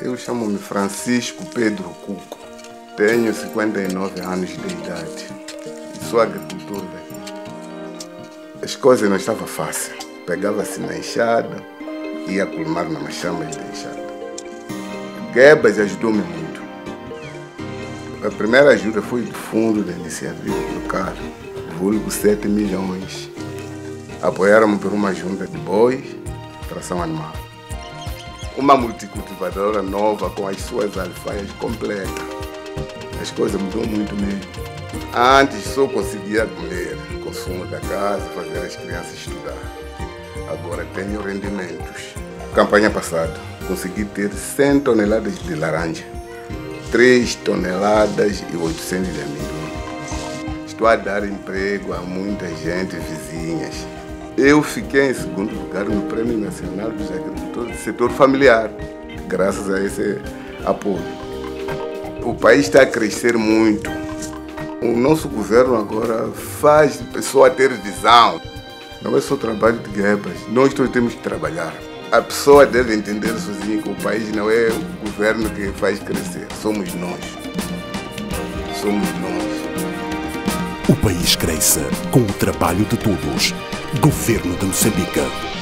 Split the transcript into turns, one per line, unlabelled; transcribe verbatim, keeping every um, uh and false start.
Eu chamo-me Francisco Pedro Cuco. Tenho cinquenta e nove anos de idade e sou agricultor daqui. As coisas não estavam fáceis. Pegava-se na enxada e ia colmar nas machamas da enxada. Guebas ajudou-me muito. A primeira ajuda foi do fundo da iniciativa local, vulgo sete milhões. Apoiaram-me por uma junta de bois, tração animal. Uma multicultivadora nova com as suas alfaias completas. As coisas mudou muito mesmo. Antes só conseguia comer, consumo da casa, fazer as crianças estudar. Agora tenho rendimentos. Campanha passada, consegui ter cem toneladas de laranja, três toneladas e oitocentos de amendoim. Estou a dar emprego a muita gente, vizinhas. Eu fiquei em segundo lugar no Prêmio Nacional dos Agricultores do Setor Familiar, graças a esse apoio. O país está a crescer muito. O nosso governo agora faz a pessoa ter visão. Não é só trabalho de guebas, nós todos temos que trabalhar. A pessoa deve entender sozinha que o país não é o governo que faz crescer, somos nós. Somos nós.
O país cresce com o trabalho de todos. Governo de Moçambique.